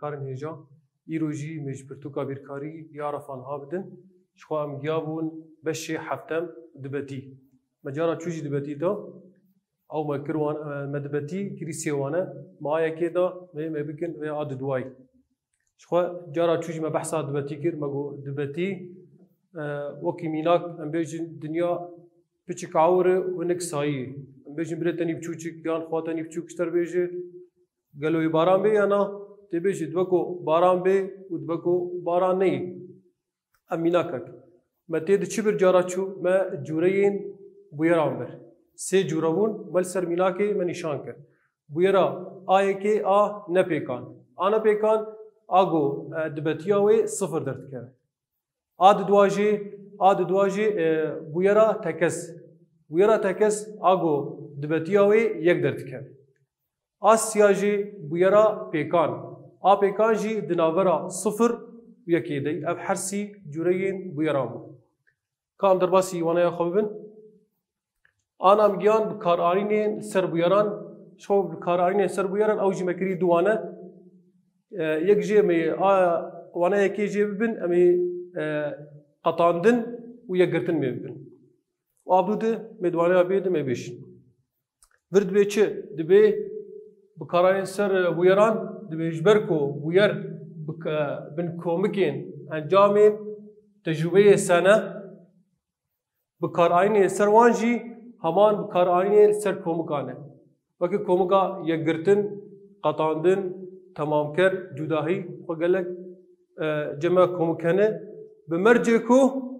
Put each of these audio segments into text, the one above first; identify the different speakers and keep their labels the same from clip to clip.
Speaker 1: dikarin hêja îro jî me ji pirtûka bîrkarî ya refanha bidin ji xwe em giyabûn beşê heftem dibetî me cara çû jî dibetî da ew me kir wan me dibetî kirî sê wane mayekê da me bikin vê a di duwayî ji xwe cara çû jî me behsa dibetî kir me got dibetî wekî mînak em bêjin dinya piçik awir e hinek sayî em bêjin birê tenî biçûçik yan xwe tenî biçûk ji terbêje gelo wî baran bê ya na tê bêjî dibe ku baran bê û dibe ku baran neyê em mînakek me tê di çi bir cara çû me cûreyên bûyeran bir sê cûre bûn me li ser mînakê me nîşan kir bûyera ayekê a nepêkan a nepêkan a got dibetiya wê sifir derdikeve a di duwa jê bûyera tekez a got dibetiya wê yek derdikeve a siya jî bûyera pêkan a pêkan jî di navbera sifir û yekê de ev hersî cûreyên bûyeran bûn ka em derbasî waneya xwe bibin ana em giyan bi karanînên ser bûyeran ji xwe bi karanînên ser bûyeran ew jî me kirî du wane yek jê em ê waneyekê jê bibin em ê qetandin û yekgirtin mê bibin û abdû de me di waneya bê de me bêjin vir dibe çi dibe bi karanîn ser bûyeran dibe ji ber ku bûyer bin komikên encamên tecrübeyê sene bi karanînên ser wan jî heman bi karanînên ser komikan e wekî komika yekgirtin qetandin temamker cudahî xwe gelek cema komik hene bi mercê ku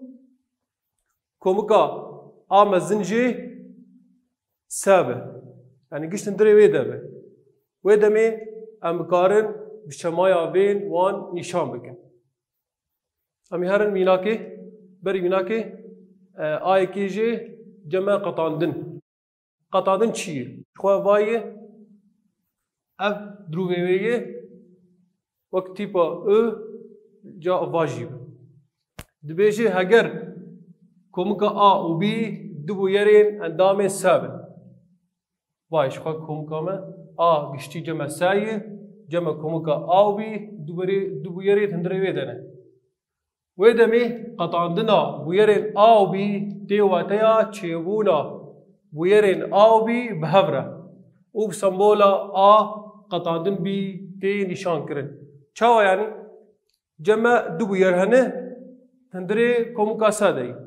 Speaker 1: komika a mezin jê se be yani giştin dirê wê de be wê demê em bikarin bi şemaya vên wan nîşan bikin em ê herin mînakê berî mînakê ayekê jê cema qetandin çi ye ji xwe vayê ev dirûvê ye wek tîpa û ca va jî be dibêje heger komika a û b du bûyerên endamên se bin vay ji xwe komika me a giştî cema se ye cema komika a û b du bûyerê hundirê wê de ne wê demê qetandina bûyerên a û b tê wateya çêbûna bûyerên a û b bi hev re û bi sembola a qetandin b tê nîşan kirin çawa yanî cema du bûyer hene hundirê komika se de ye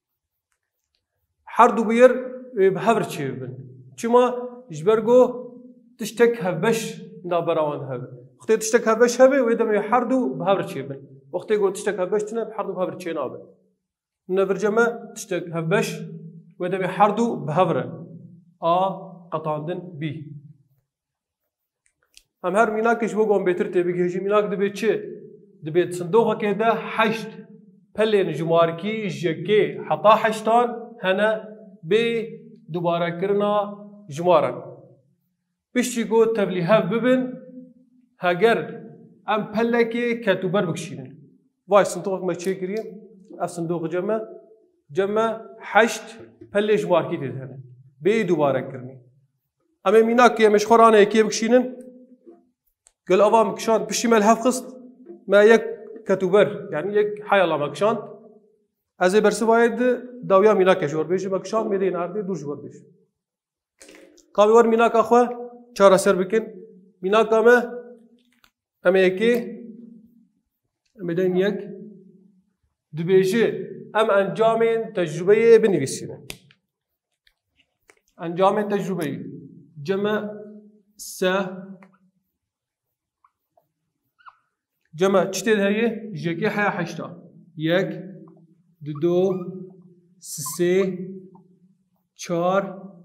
Speaker 1: her du bûyer bi hev re çêbibin çima ji ber got tiştek hevbeş navbera wan hebe wextê tiştek hevbeş hebe wê demê her du bi hev re çêbin wextê got tiştek hevbeş tune her du bi hev re çê nabe min vir cema tiştek hevbeş wê demê her du bi hev re a qetandin b em her mînakê ji bo wan bêtir tê bigihêjî mînak dibe çi dibe sindoqekê de heşt pelên ji markî ji yekê heta heştan hene bê dubarekirina ji maran piştî got tevlî hev bibin heger em pelekê ketûber bikişînin vay sindoqek me çê kiriye ev sindoq cema heşt pelê ji markî tê hene bê dubarekirinî em ê mînakê em ji xwe raneyekê bikişînin gel ava me kişand piştî me li hev xist me yek ketûber yani yek heyala me kişand ez ê bersivayê di dawiya mînakê ji werbêjim me kişand mêdeyên erdê dur ji werbêj kavê wer mînaka xwe çareser bikin mînaka me em ê yekê em ê deyin yek dibêje em encamên tecrübeyê binivîsînin encamên tecrübeyê cema se cema çi tê de heye ji yekê heya heşta yek du sê çar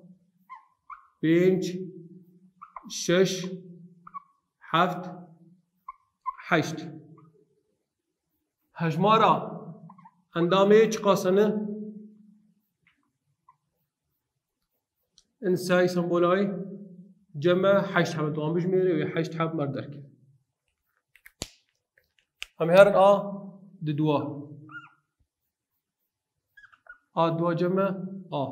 Speaker 1: pênc şeş heft heşt hejmara endamê çi qasene insayî sembolayî cema heşt hebe wan bijimêre wê heşt heb mer derke em ê herin a di duwa a duwa cema a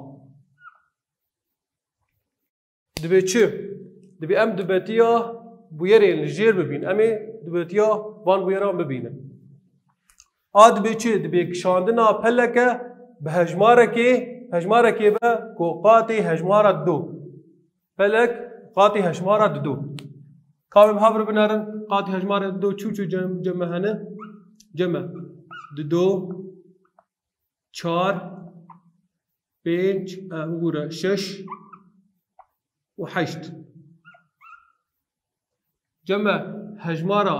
Speaker 1: dibe çi dibe em dibetiya bûyerên li jêr bibîn em ê دبتیا وان ویران ببینن آد به چه دبی کشاندنا پلکه به هجماره که به کو قاطی هجماره دو پلک قاطی هجماره دو کامل هاور بنارن قاطی هجماره دو چو جمع هنه جمع دو چار پنج وګوره شش و حشت جمع هجماره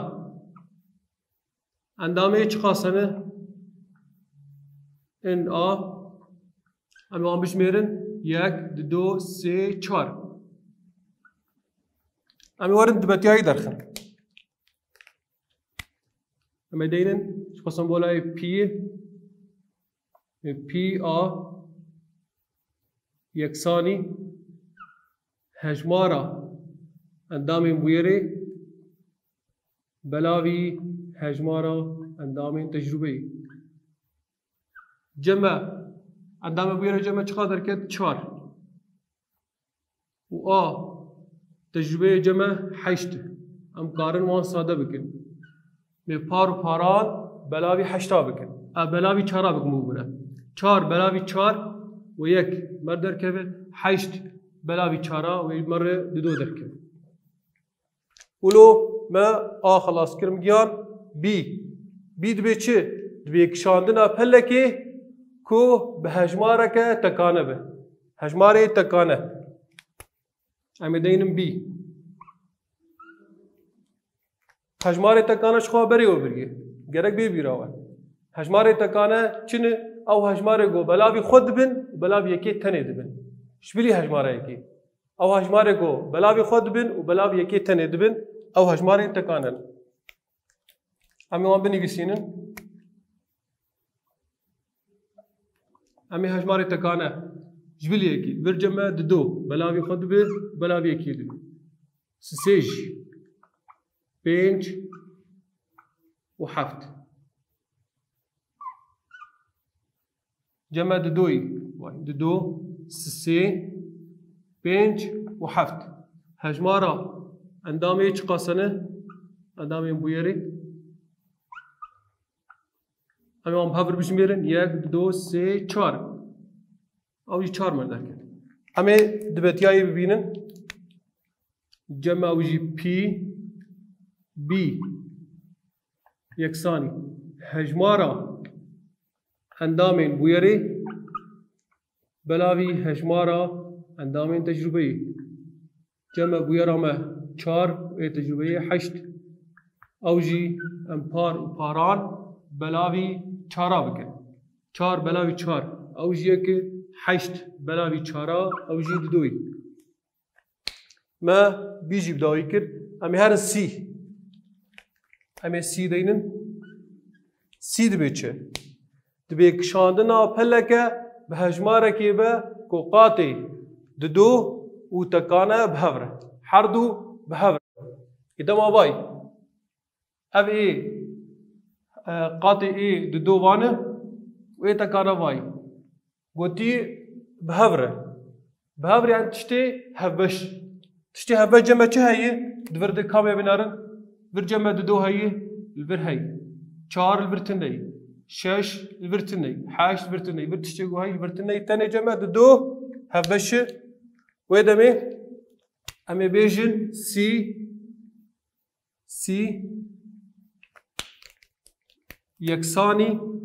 Speaker 1: اندامه چه قاسمه ان اما هم بشمیرن یک دو سه چهار اما ورد دبتیایی درخن اما دینن چه قسم بولای پی یکسانی هجماره اندام بویره بلاوی هجماره اندام تجربه جمع اندام بویره جمع چقدر کرد؟ 4 و تجربه جمع 8 ام کارن وان ساده بکن می پاران بلاوی 8 بکن بلاوی 4 بکن بویره 4 بلاوی 4 و یک مرد درکبه 8 بلاوی 4 و مرد دو درکبه ولو ما خلاص کرم گیان بی دبی چه؟ دبی کشاندنا پلکی کو به هجماره که تکانه به هجماره تکانه امی دینم بی هجماره تکانه شخواه بری و بریه گرک بیراوه هجماره تکانه چنه او هجماره گو بلاوی خود بن و بلاوی یکی تنه دبن شبیلی هجماره یکی او هجماره گو بلاوی خود بن و بلاوی یکی تنه دبن او هجماره تکانه امی وان بنویسینن امی هجماره تکانه جبیلی یکی ورجمه دو بلاوی خود بن بلاوی یکی دبن سیج 5 و 7 جمع دو 3 5 و 7 هجماره اندامه چه قاسنه اندامه بویری اما هم هفر بشمیرن 1 2 3 4 اوجی 4 مرد کرد اما دبتیایی ببینن جمع اوجی بی یکسانی هجماره اندامین بویری بلاوی هجماره اندامین تجربه جمع بویرامه 4 تجربه 8 اوجی امپار و پاران بلاوی 4 بکن 4 بلاوی 4 اوجی که 8 بلاوی 4 اوجی دوی ما بیجی بدایی کرد امی هر سی دینن سی دبی چه دبی کشاندنا پلکه به هجماره که به کوقاتی دو و تکانه بهوره هر دو بهوره ایدم آبای او قاطی دو وانه و تکانه وای گوتی بهوره یعنی تشتی هفبش جمع چه هیه دورد کامه بنارن ور جمع دو هیه الور هی 4 الور تنهی 6 الور تنهی 8 الور تنهی ور تشتی گو هی الور تنهی تنه جمع دو هفبش و دمه امی بیجن سی یکسانی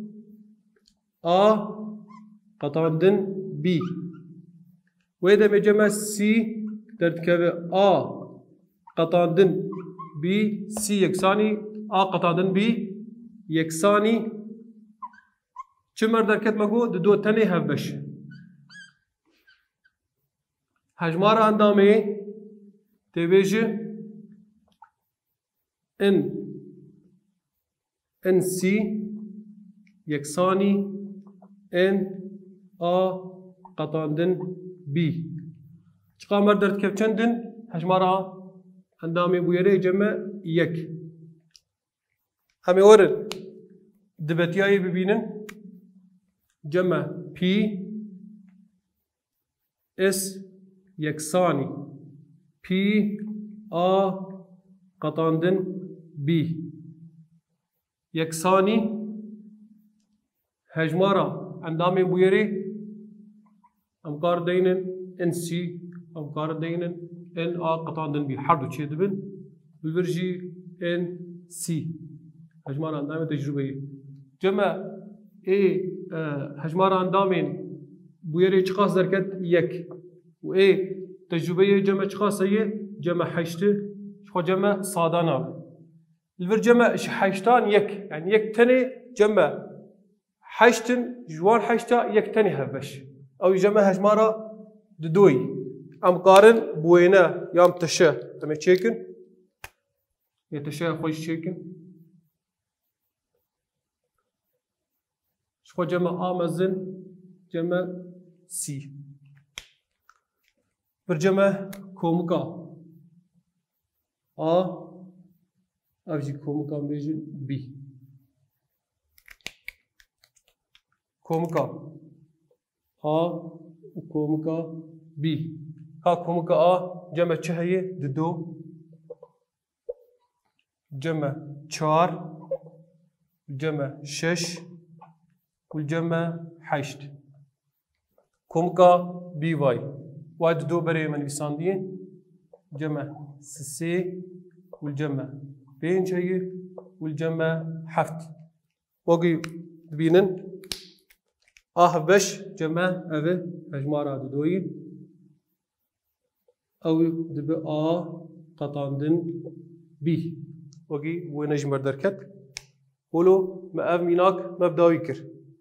Speaker 1: قطعاندن بی و دمه جمع سی ترتكب قطعاندن بی سی یکسانی قطعاندن بی یکسانی چه مرد درکت مگو دو تنه هفبش هجمار اندامه تبیجه ان سی یکسانی ان قطعاندن بی چقدر مرد درکت چندن هجمارا اندامه بویره جمع یک همه ورد دبتیایی ببینن جمع پی اس یکسانی پی قطعاندن بی یکسانی هجمارا اندام بویری ام کار دینن ان سی ام کار دینن ان آ قطعاندن بی هر دو چه دبن بالبرجی ان سی هجمارا اندام تجربه جمع ای هجمارا اندامین بویری چقاس درکت یک و ای تجربه جمع چقاسیه جمع حشته شو جمع صادانا الفر جمع حشتان یک يعني یک تني جمع حشتن جوان حشتا یک تني هبش او جمع هجمارا دوي ام قارن بوينا يام تشا تم تشيكن يتشا خوش تشيكن شو جمع امازن جمع سي برجمع كومكا أبجي كومكا بيجن بي كومكا وكومكا بي كومكا جمع چهية دو جمع چار جمع شش والجمع حشت كومكا بي واي وايد دو بري من بيساندين جمع سي والجمع بين شيء والجمع حفت وقي بينن بش جمع أبي هجمارة دوي أو دب قطاندن بي وقي ونجمر دركت ولو ما أب ميناك مبدأ يكر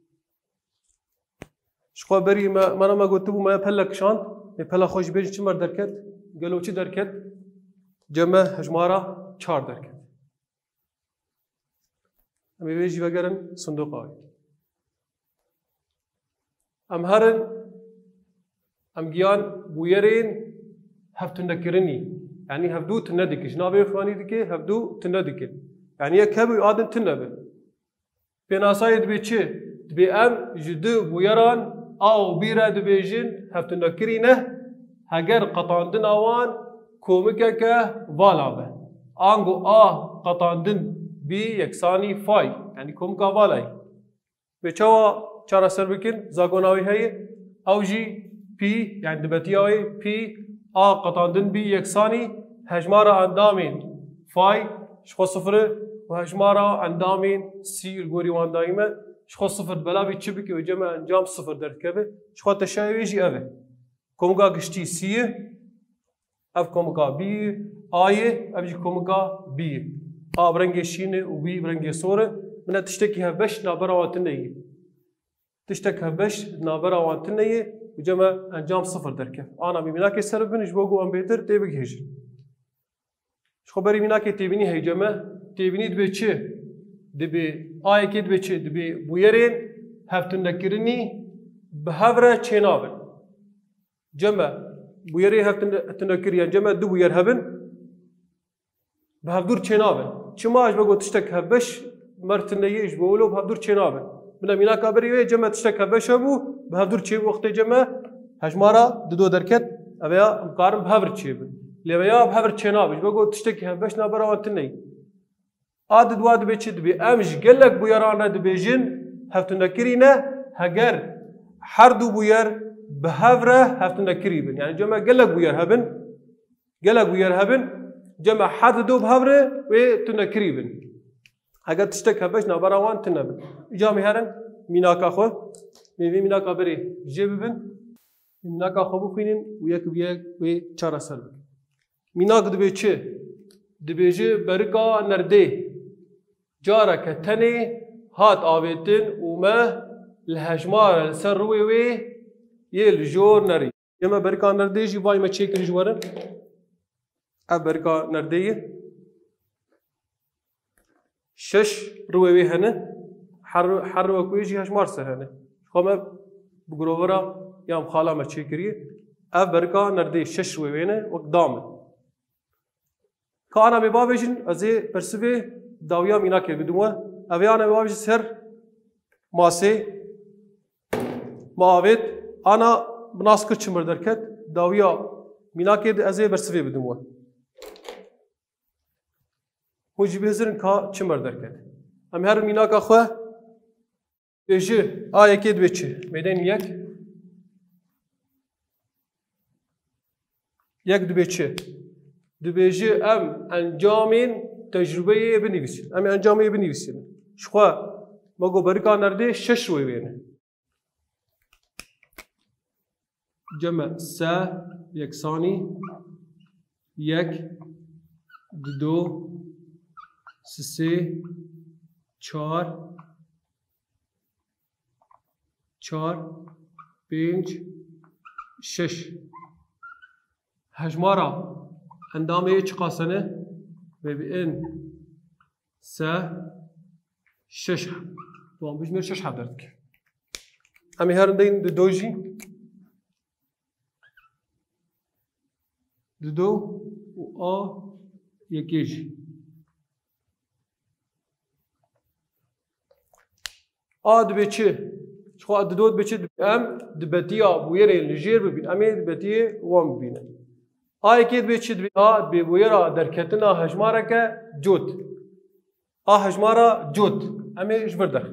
Speaker 1: شخوا بري ما أنا ما قلت ما يبهلك شان يبهلا خوش بيج چمر دركت قالوا چي دركت جمع هجمارة 4 دركت أمي بيجي بقرن صندوق آي أم هرن أم جيان بويرين هفتو نكرني يعني هفدو تندكش نابي إخواني دكي هفدو تندكن يعني يكهبو آدم تنبه بناسايد بيتشي دبي أم جدو بويران أو بيرا دبيجين هفتو نكرينه هجر قطاندن أوان كوميكا فالابه آنگو قطاندن بي يكساني فاي يعني كوميكا فالاي بيچوا چارا سر بكن زاغوناوي هي او جي بي يعني دبتياوي بي قطاندن بي يكساني هجمارا اندامين فاي شخو صفر وهجمارا اندامين سي الغوري وان دايما شخو صفر بلا بي تشبكي وجمع انجام صفر دركبه شخو تشاوي جي اوه كوميكا قشتي سي اف كوميكا بي افجي كوميكا بي برنجي شينه وبي برنجي صوره من تشتكي هبش نابرا واتنيه تشتكي هبش نابرا واتنيه وجمع انجام صفر دركه انا بمناكي سرب بنج بوغو ام بيتر تيبك هيج شو بري مناكي تيبني هي جمع تيبني دبي تشي دبي كي دبي تشي دبي بويرين هفتن نكرني بهبره تشينابل جمع بويري هفتن نكريان جمع دو بوير هبن بهفدور تشينابل چماش بگو تشتك هبش مرتنيش بولو بهفدور تشينابل من مينا كابري جمع تشتك هبش ابو بهفدور تشي وقت جمع هجمارا دو دركت ابيا مقارن بهفر تشيب لبيا بهفر تشينابل بگو تشتك هبش نابرا وانتني عدد واد بيتشد بي امش قالك بويرانا دبيجن هفتن نكرينا هجر حردو بوير بهفره هفتن نكريبن يعني جمع قالك بوير هبن قالك بوير هبن جمع حد دوب هبره و تنكريبن اگر تشتك هبش نابرا وان تنبن جامي هرن ميناكا خو ميناكا بري جيبن ميناكا خو بخينن ويك بيك و چارا سر ميناك دبي چه دبيجي بركا نردي جارك تني هات آويتن وما الهجمار سروي و يل جور نري يما بركا نردي جي باي ما تشيكن جوارن أبركا نردية شش روي هنا حر وكويجي هش مارسر هنا خما بجروفرا يام خالا ما تشيكريه أبركا نردية شش روي هنا وقدامه كأنا ببابجن أزي برسبي داويا مينا كي بدوما أبي أنا ببابج سر ماسي ماويت أنا بناسكر شمر دركت داويا مينا كي أزي برسبي بدوما هون جي بهزرن كا چمر دركت ام هر ميناك اخوه بيجي يكي دبيتشي ميدان يك دبيتشي دبيجي ام انجامين تجربه بنویسین امی انجامه بنویسین شخوا مگو برکا نرده 6 روی بینه جمع سه یکسانی یک دو سه چهار پنج شش هجمارا اندامه چقاسنه ببین سه شش دوام بجمیر شش حب درد که امی هرندین دوجی دو و یکیجی دبی چه چخوا دو دبی چه ام دبتیا بویره نجیر ببین امی دبتیه وام ببینه یکی دبی چه دبی دبی بویرا درکتنا هجماره که جود هجماره جود امی جبر در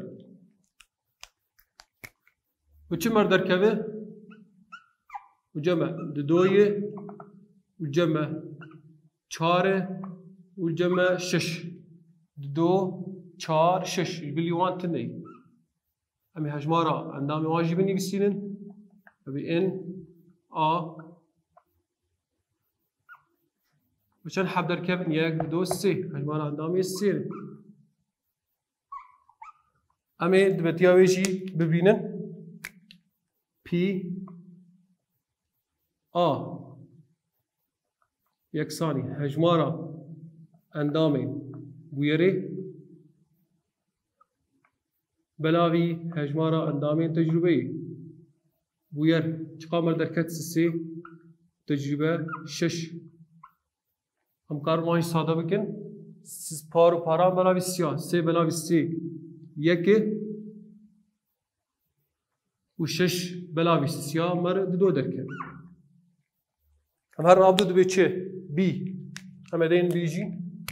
Speaker 1: و چه مر درکبه و جمع دویه و جمع چهاره و جمع شش دو چهار شش بلیوان تنی امی هجماره اندام واجبی نویسینن ببین ان وشان حب دركبن ياك دو سي هجمارا اندامي سي امي دبتيا ويجي ببينن بي يكساني هجمارا اندامي ويري بلاوي هجمارا اندامي تجربي وير چقامر دركت سي تجربه شش هم کار ماهی ساده بکن پار و پاران بلاوی سیاه سه بلاوی سی یکی و شش بلاوی سیاه مر دو درکن هم هر نابدو دو به چه بی هم ادین بیجی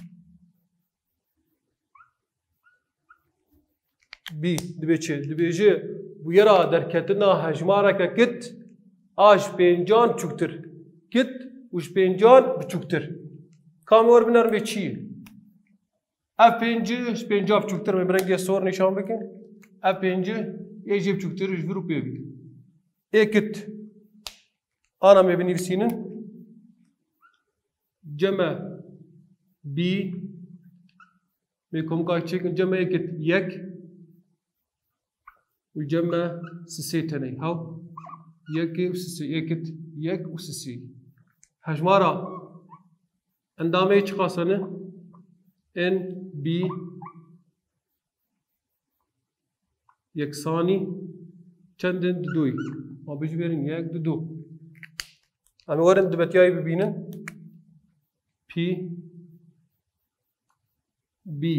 Speaker 1: بی دو به چه دو به چه بویرا درکتنا هجمارا که کت آج پینجان چکتر کت وش پینجان بچکتر کامور بنرم به چیه؟ اف پنجه بچوکتر می برنگی سور نشان بکن. اف پنجه یه جیب چوکترش برو پیوی. ایکت آنا می بنویسینن جمع بی می کم که چکن جمع ایکت یک و جمع سه تنی هاو یکی و سه ایکت یک و سه هجمارا اندامه چه قاسنه ان بی یکسانی چندن دوی ما بیش برین یک دو اما ورن دبتیایی ببینن پی بی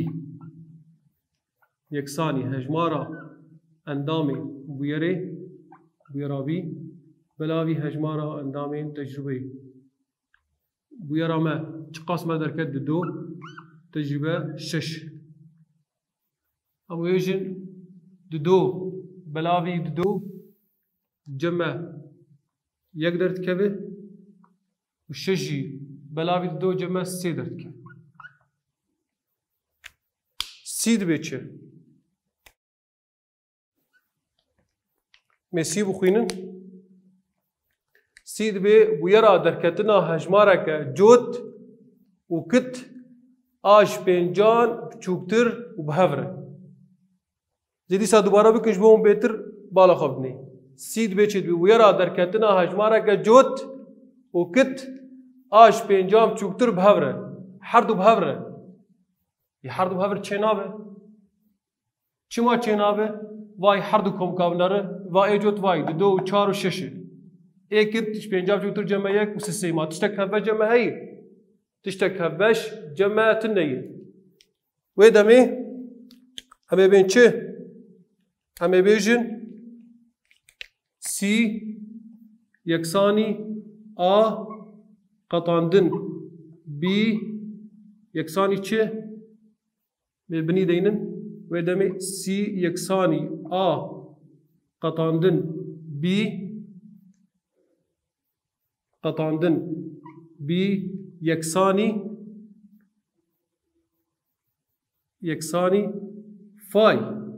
Speaker 1: یکسانی هجمارا اندامه بویرا بی بلاوی هجمارا اندامه تجربه بویرا ما چه قاسمه درکت دو تجربه شش اما یجن دو بلاوی دو جمع یک درد کبه و ششی بلاوی دو جمع سه درد کبه سید بیچه مسی بخوینن سید بی بویرا درکتنا هجماره که جوت و کت آش پنجان چوکتر و بهفره زیدی سا دوباره بکنش به اون بهتر بالا خواب نی سید بیچید بی بویرا درکتنا هجماره که جوت و کت آش پنجان چوکتر بهفره هر دو بهفره یه هر دو بهفره چه نابه؟ چما چه نابه؟ وای هر دو کمکاو نره وای جوت وای دو و چار و ششه ایکت پنجاب چوکتر جمع یک و سه ما تشتک هفش جمع هی تشتک هفش جمع تنیه و دمی همه بین چه؟ همه بیجن سی یکسانی قطاندن بی یکسانی چه؟ بني دينن ودمي سي يكساني قطاندن بي يكساني فاي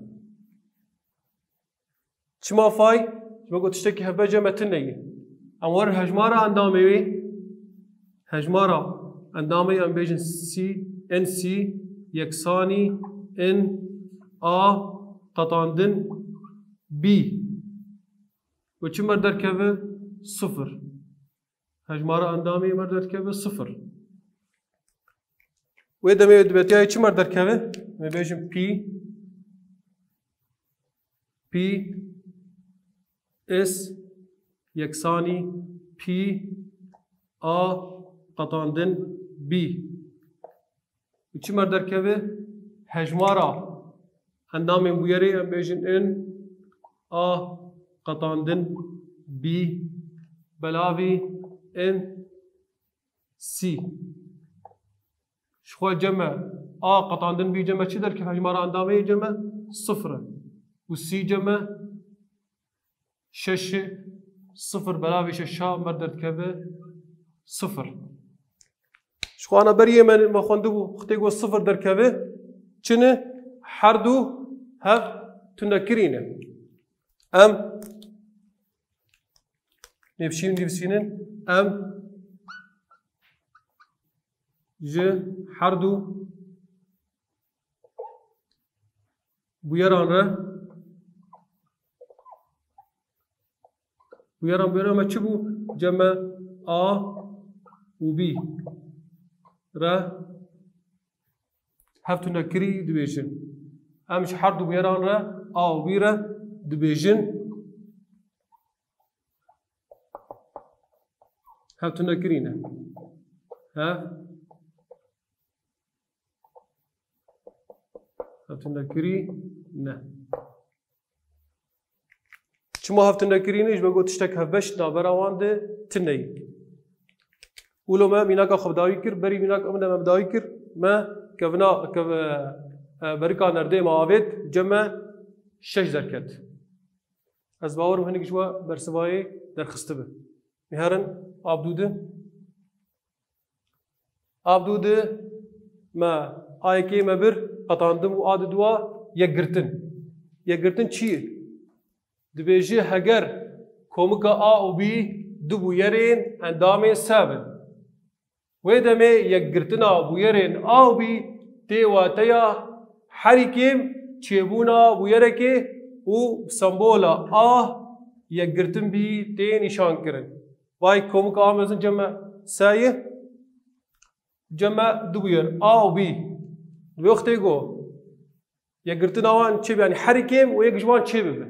Speaker 1: چما فاي چما قلت تشتكي هبجة متنية امور هجمارة اندامي ام بيجن سي ان سي يكساني ان قطاندن بي وچ مردر كبه صفر هجمارة اندامي مردر كبه صفر وإذا ما يدبتي هاي كم مردر كبه ما بيجن بي اس يكساني بي قطاندن بي وچ مردر كبه هجمارة اندامي بويري ام بيجن ان قطاندن بي بلاوي ان سي شخوة جمع قطاندن بي جمع چی در که هجمارة اندامي جمع صفر والسي جمع شش صفر بلاوي ششا مردر كبه صفر شخوة انا بريه من ما خوندبو ختيقو صفر در كبه چنه حردو هف تنكرينه ام نفسينن ام ج حردو بويران ما چبو جمع و بي هفتو نكري دبيجن امش حردو بويران و بي دبيجن هفتو نكرينه هفتو نكرينه چما هفت نکرینش بگو تشتک هفش نابراوان ده تنهی. ولو ما میناک خبدایی کر بری میناک امن ما بدایی کر ما کفنا کف برکا نرده معاود جمع شش درکت. از باور مهنگ جوا برسوای در خسته به. مهرن عبدوده ما آیکی ما بر قطعندم و عاد دوا یکگرتن چیه؟ دبیجی هگر کومکا و بی دو بویرین اندام ثابت. و دمی یکگرتنا بویرین و بی تیواتیا حرکیم چیبونا بویرکی و سمبولا یکگرتن بی تی نشان کرن. وای کومکا مثلا جمع سایه جمع دو بویر و بی وقتی گو یکگرتنا وان چیب یعنی حرکیم و یک جوان چیبه.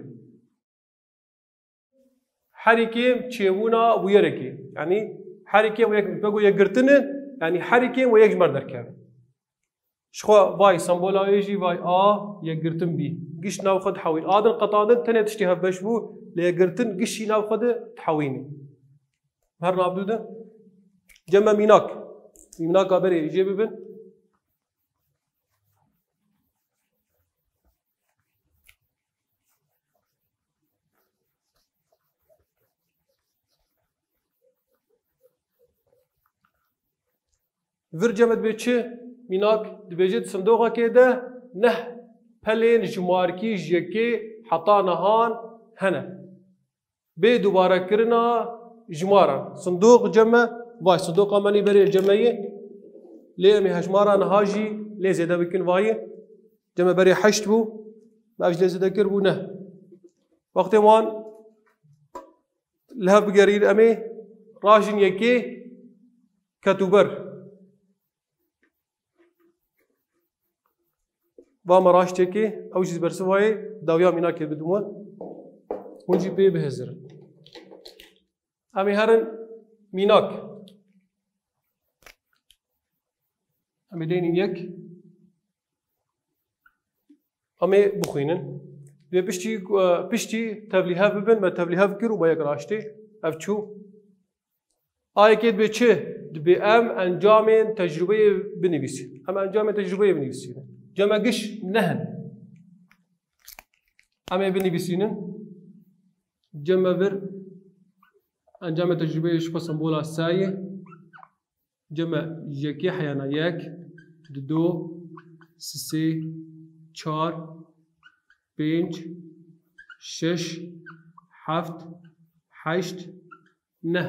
Speaker 1: حركيم تشيبونا ويركي يعني حركيم ويك بقول يقرتنه يعني حركيم ويجمر دركاب شخوا باي سمبولا يجي باي يقرتن بي قش ناخذ حوين هذا القطادن تاني تشتيها بشبو ليقرتن قشي ناخذ تحويني هر نابدوده جمع ميناك بري يجيب بن ورجمت بچه میناک دبیجت صندوقه که ده نه پلین جمارکی جکی حتا نهان هنه به دوباره کرنا جمارا صندوق جمع وای صندوق امانی بری جمعیه لی امی هجمارا نهاجی لی زیده بکن وای جمع بری حشت بو باش لی زیده کر بو نه وقتی وان لها بگریر امی راجن یکی کتوبر با مراشته که او چیز برسوای داویا مینا که بدومه اونجی پی بهزر امی هرن میناک امی دینین یک امی بخوینن و پشتی تبلیغ ببین ما تبلیغ بکرو با یک راشته اف چو آیا که به چه دبی ام انجام تجربه بنویسید ام انجام تجربه بنویسید جمع قش نهن أما بني بسينن جمع بر أنجام تجربة شو سمبولا ساية جمع يكي حيانا يك دو سي چار پنج شش هفت هشت نه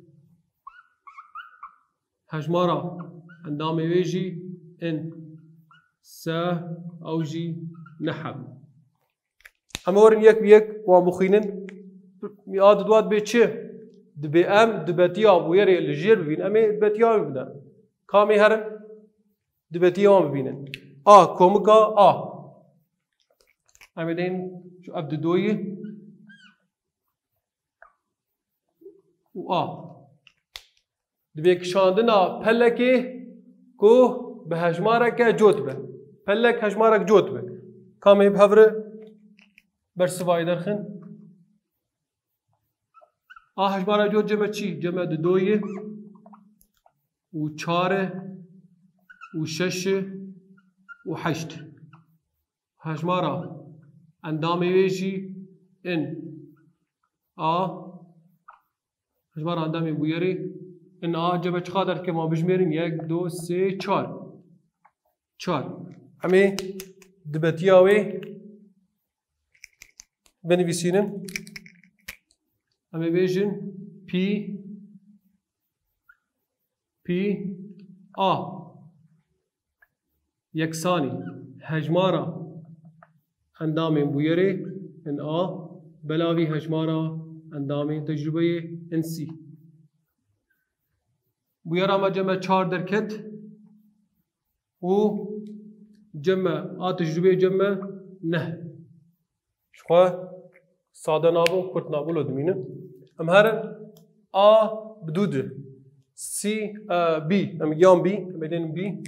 Speaker 1: هجمارا اندام ویجی ان سه اوجی نحب اما ورن یک بیک وان بخینن میاد دواد به چه دبی ام دبتیام ویری لجیر ببین اما دبتیام ببینه کامی هرن دبتیام ببینن کومکا اما دین شو ابد دوی و دبی کشاندنا پلکی کو به هجمارک جوت به پلک هجمارک جوت به کامی بهوره برسوای درخن هجمارک جوت جمع چی؟ جمع دوی و چاره و شش و هشت هجمارا اندامی ویجی ان هجمارا اندامی بویری ان جمع چقدر در که ما بجمیریم یک دو سه چار امی دبتیاوی بنویسینم امی بیجن پی یکسانی هجمارا اندام بویره ان بلاوی هجمارا اندام تجربه ان سی بویرا ما جمع چار درکت و جمع تجربه جمع نه شخوا ساده نابو کرد نابو لدمینه ام هر بدود سی بی ام یام بی بدین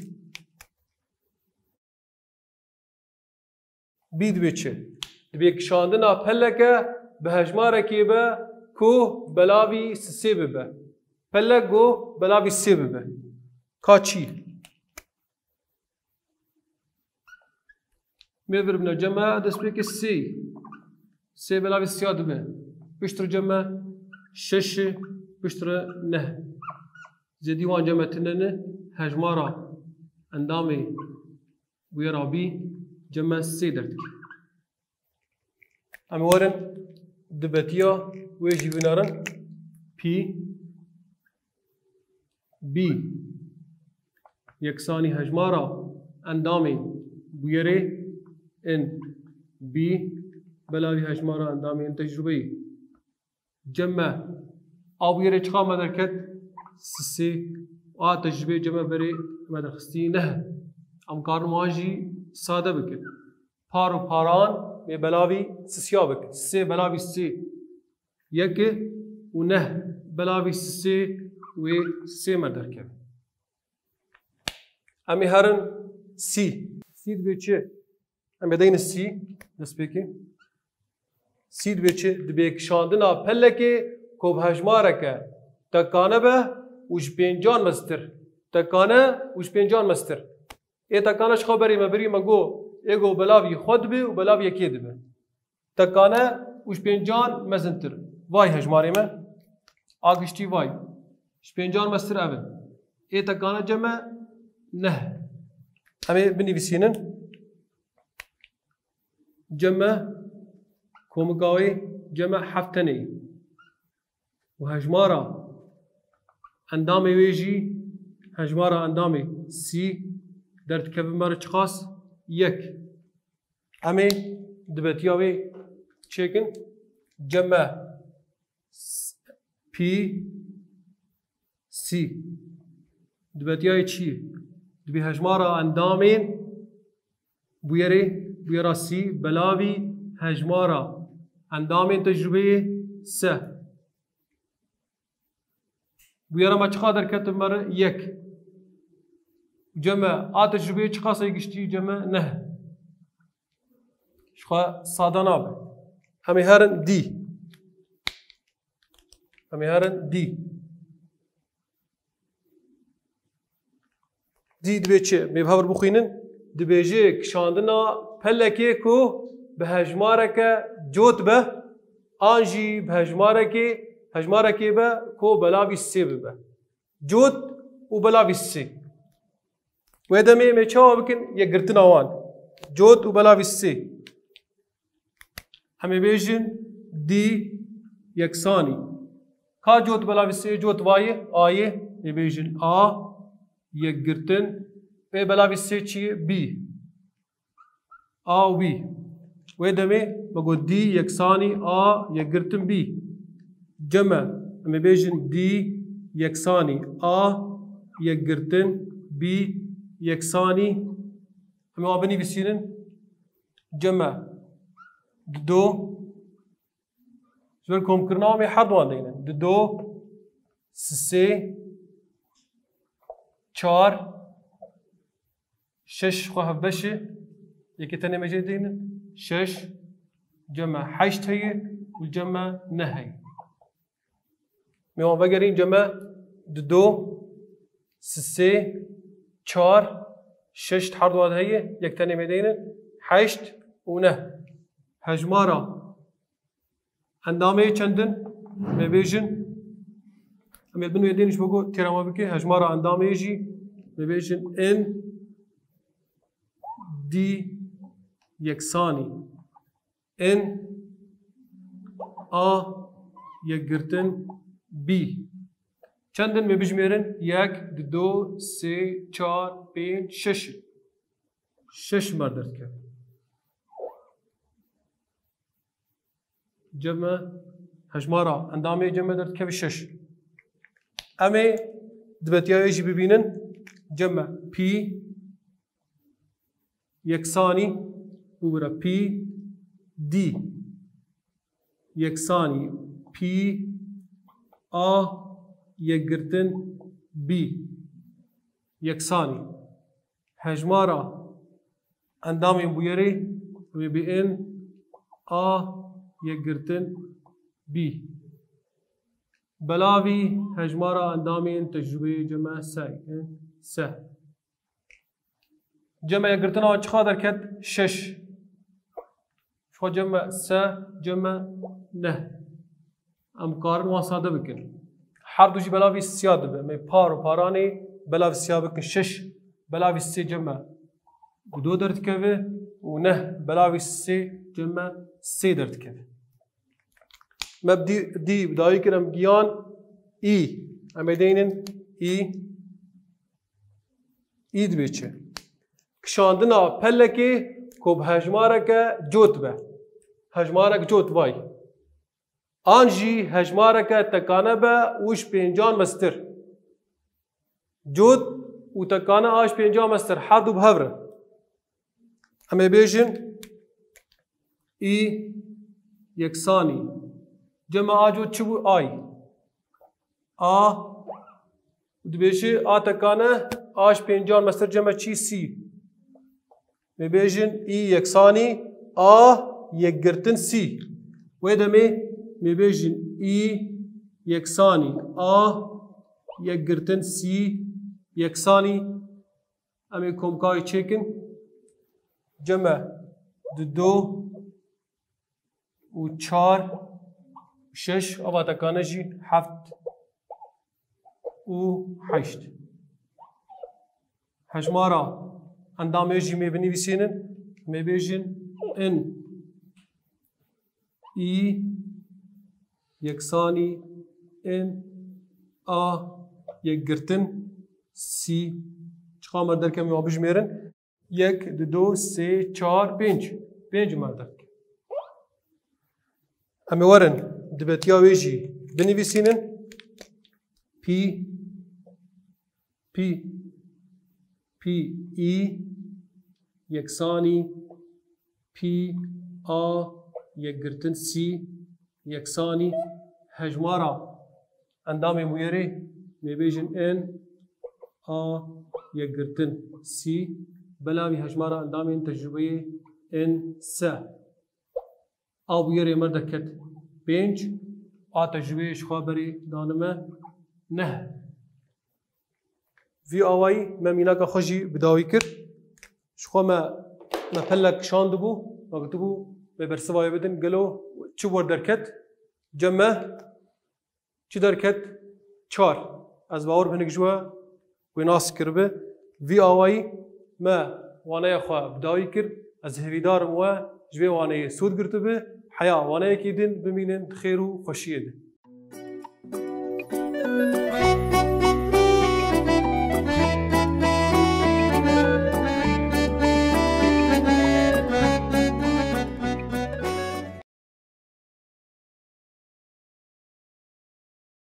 Speaker 1: بی دوی چه دوی کشاندنا پلکه به هجماره که به کو بلاوی سی ببه پلک گو بلاوی سی ببه کا چی میبر بنا جمع دست بی که سی بلاوی سیاد به پشتر جمع شش پشتر نه زیدی وان جمع تننه هجماره اندامی ویرا بی جمع سی درد کی اما ورن دبتیا ویجی بینارن بی یکسانی هجمارا اندامی بویره ان بی بلاوی هجمارا اندامی ان تجربه جمع آبویره چخا مدرکت سی تجربه جمع بری مدرخستی نه امکار ماجی ساده بکن پار و پاران می بلاوی سیا بکن سی بلاوی سی یک و نه بلاوی سی و سی مدر کن امی هرن سی دوی چه؟ امی دین سی دست بکی سی دوی چه؟ دوی کشاندنا پلکی کوب هجماره که تکانه به وش پینجان مستر تکانه وش پینجان مستر تکانش خبری مبری مگو ایگو بلاوی خود به و بلاوی یکی ده به تکانه وش پینجان مزنتر وای هجماری ما آگشتی وای شپینجان مستر اول تکانه جمع نه همه بنویسینن جمع کومگاوی جمع هفتنی و هجمارا اندامی ویجی هجمارا اندامی سی در تکبر مر چخاس یک امی دبتیاوی چکن جمع پی سی دبتیای چیه دبی هجمارا اندامین بویرا سی بلاوی هجمارا اندامین تجربه سه بویرا ما چخا در کتب مر یک جمع تجربه چخا سایگشتی جمع نه شخوا ساده نابه همه هرن دی دوی چه؟ می بهار بخوینن دبیجه کشاندنا پلکی کو به هجماره که جوت به آنجی به هجماره که به کو بلاوی سی به جوت و بلاوی سی و دمی میچه بکن یک گرتن آوان جوت و بلاوی سی همه بیجن دی یکسانی کا جوت بلاوی سی جوت وایه آیه بیجن آ یک گرتن به بلاوی سی چیه بی آ و بی و دمی بگو دی یکسانی آ یک گرتن بی جمع همه بیجن دی یکسانی آ یک گرتن بی یکسانی همه آبنی بسیرن جمع دو شوال کم کرنا می حد وان دینن دو سه چهار شش خواه بشه یکی تنه مجید دینن شش جمع حشت هی و جمع نه هی میوان بگرین جمع دو سه چهار شش حد وان هی یک تنه مجید حشت و نه هجمارا اندامه چندن میبیجن امیل بنو یدینش بگو تیرما بکی هجمارا اندامه جی میبیجن ان دی یکسانی ان آ یک گرتن بی چندن میبیجمیرن یک دو سه چهار پنج شش مردرد کرد جمع هجمارا اندامه جمع درد که شش امی دبتیایشی ببینن جمع پی یکسانی بورا پی دی یکسانی پی آ یک گرتن بی یکسانی هجمارا اندامه بویری و بی ان آ یک گرتن بی بلاوی هجمارا اندامین تجربه جمع سه جمع یک گرتن آن چخوا درکت شش شخوا جمع سه جمع نه ام کارن واساده بکن هر دوشی بلاوی سیاد به می پار و پارانی بلاوی سیاد بکن شش بلاوی سی جمع دو درد که و نه بلاوی سی جمع سی درد که مبدی دی بدایی کرم گیان ای اما دینن ای دبیچه کشاندنا پلکی کب هجماره که جوت به هجماره که جوت وای آنجی هجماره که تکانه به وش پینجان مستر جوت و تکانه آش پینجان مستر حد و بهوره اما بیجن ای یکسانی جمع آجو چبو آی آ دبیشه آ تکانه آش پینجان مستر جمع چی سی میبیجن ای یکسانی آ یک گرتن سی و دمی میبیجن ای یکسانی آ یک گرتن سی یکسانی امی کمکای چیکن جمع دو و چار شش آبا تکانه جی هفت و هشت هجمارا اندامه جی میبینی بسینن میبیجن ان ای یکسانی ان آ یک گرتن سی چقدر مردر کمی آبش میرن یک دو سه چهار پنج مردر همه ورن دبتیا ویجی بنویسینن پی ای یکسانی پی آ یک گرتن سی یکسانی هجمارا اندام مویری میبیجن ان آ یک گرتن سی بلاوی هجمارا اندام این تجربه ان سه آب یری مردکت پنج آ تجربه خبری دانمه نه وی آوایی من مینا که خوشی بداوی کرد شخوا ما پلک شاند بو ما گتبو به برسوای بدن گلو چه ور درکت جمع چه درکت چار از باور بنک جوا و ناس کربه وی آوایی ما وانه خوا بدایی کرد از هویدار و جوی وانه سود گرتبه حیا وانه کی دین بمینن خیر و خوشیه ده